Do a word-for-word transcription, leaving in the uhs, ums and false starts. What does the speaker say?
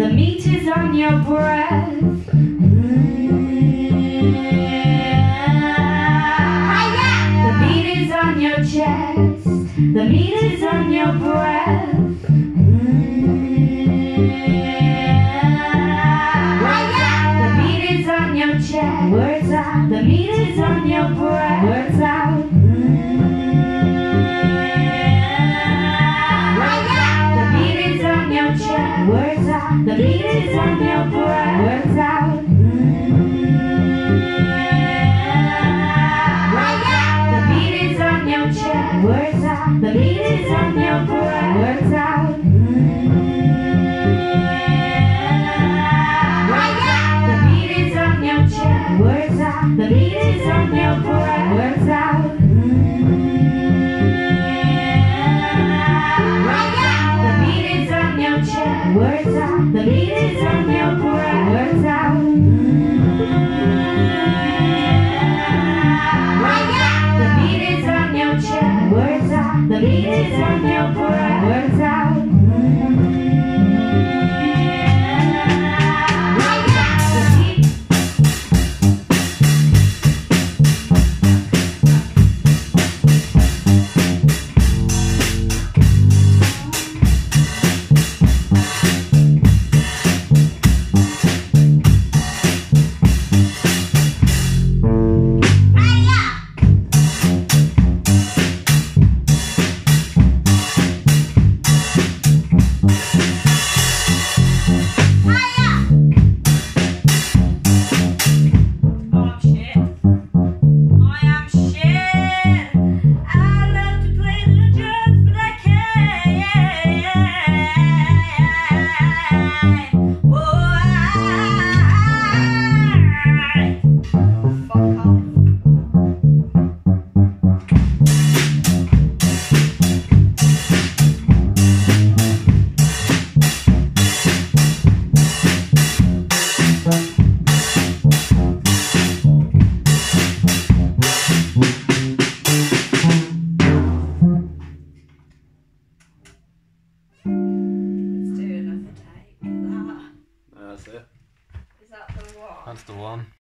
The meat is on your breath. The beat is on your chest. The meat is on your breath. The beat is on your chest. Words out. The meat is on your breath. Words out. The beat is on your chest. Words out. The beat is on your breath. Words out. The beat is on your chest. Words out. The beat is on your breath. Words out. The beat is on your chest. Words out. The beat is on your breath. Words out. The beat is on your chest. Words out. The beat is on your breath. Words out. The beat is on your chest. Words out. The beat is on your breath. Words out. That's it. Is that the one? That's the one.